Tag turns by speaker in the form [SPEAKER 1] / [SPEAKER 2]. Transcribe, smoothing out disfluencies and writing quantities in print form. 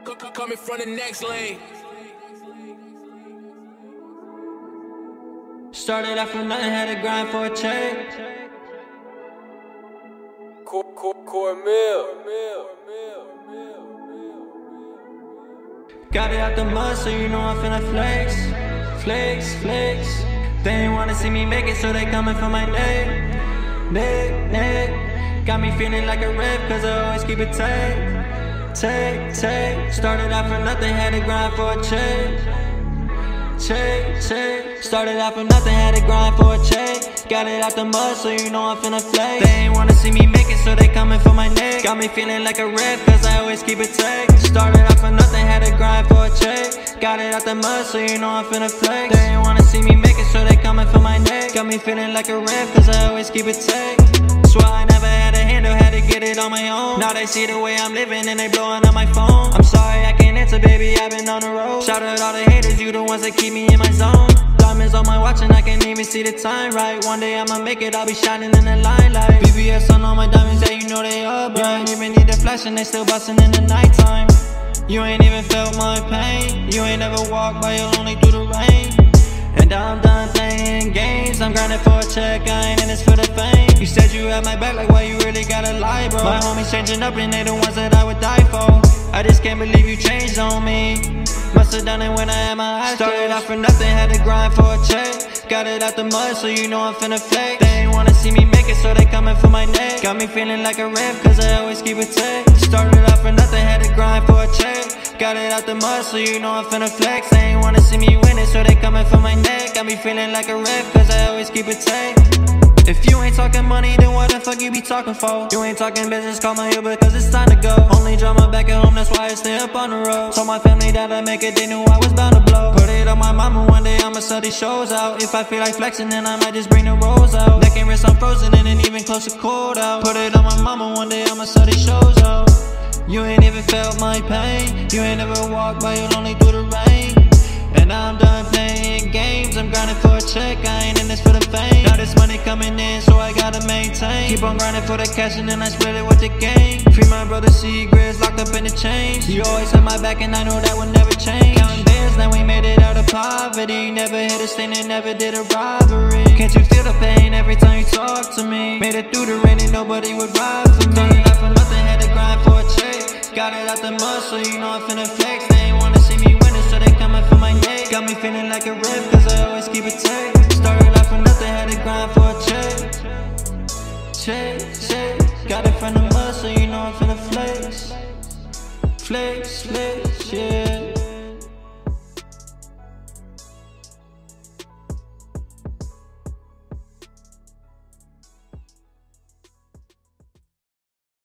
[SPEAKER 1] Coming from the next lane.
[SPEAKER 2] Started out from nothing, had to grind for a check.
[SPEAKER 1] Cormel.
[SPEAKER 2] Got it out the mud, so you know I'm finna flex. Flex. They ain't wanna see me make it, so they coming for my neck. Got me feeling like a rep, cause I always keep it tight. Started out from nothing, had to grind for a check. Started out from nothing, had to grind for a check. Got it out the mud, so you know I'm finna flex. They ain't wanna see me make it, so they coming for my neck. Got me feeling like a rep, cause I always keep it tight. Started out from nothing, had to grind for a check. Got it out the mud, so you know I'm finna flex. They ain't wanna see me make it, so they coming for my neck. Got me feeling like a rep, cause I always keep it tight. Swear I never had a handle, had to get it on my own. Now they see the way I'm living and they blowing up my phone. I'm sorry I can't answer, baby, I've been on the road. Shout out all the haters, you the ones that keep me in my zone. Diamonds on my watch and I can't even see the time right. One day I'ma make it, I'll be shining in the limelight. BBS on all my diamonds, yeah, you know they are bright. You ain't even need a flash and they still bustin' in the nighttime. You ain't even felt my pain. You ain't never walked by your lonely through the rain. And I'm done playing games, I'm grinding for a check, I ain't in this for the fame. You said you had my back, like why you really gotta lie, bro? My homies changing up and they the ones that I would die for. I just can't believe you changed on me. Must've done it when I had my eyes closed. Started out from nothing, had to grind for a check. Got it out the mud, so you know I'm finna flex. They ain't wanna see me make it, so they coming for my neck. Got me feeling like a rep, cause I always keep it tight. Started out from nothing, had to grind for a check. Got it out the mud, so you know I'm finna flex. They ain't wanna see me win it, so they coming for my neck. Got me feeling like a rep, cause I always keep it tight. If you ain't talking money, then what the fuck you be talking for? You ain't talking business, call my Uber, cause it's time to go. Only drama back at home, that's why I stay up on the road. Told my family that I make it, they knew I was bound to blow. Put it on my mama, one day I'ma sell these shows out. If I feel like flexing, then I might just bring the rolls out. Neck and wrist, I'm frozen, and ain't even close to cold out. Put it on my mama, one day I'ma sell these shows out. You ain't even felt my pain. You ain't never walked by your lonely through the rain. And I'm done playing games, I'm grinding for a check, I ain't in this for the fame. Now this money coming in, so I gotta maintain. Keep on grinding for the cash and then I split it with the gang. Free my brother Secrets, locked up in the chains. You always had my back and I know that would never change. Counting bands, now we made it out of poverty. Never hit a stain and never did a robbery. Can't you feel the pain every time you talk to me? Made it through the rain and nobody would ride for me. Started out from nothing, had to grind for a check. Got it out the mud, so you know I'm finna flex. They ain't wanna see me winning, so they coming for my neck. Got me feeling like a rep, cause I always keep it tight. Started out from nothing, had to grind for a check. Got it from the mud, so you know I'm finna flex, yeah.